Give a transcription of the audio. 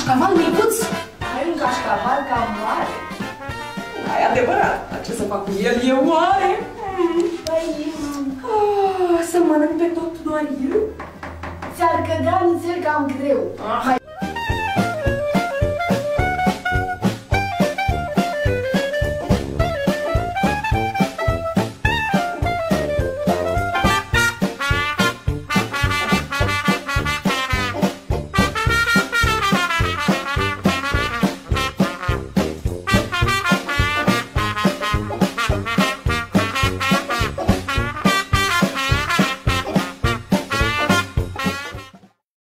cașcaval micuț? Ai un cașcaval cam mare. Da, e adevărat, dar ce să fac cu el? E mare. Păi... Să mănânc pe tot doar eu? Ți-ar cădea nițel cam greu. Hai.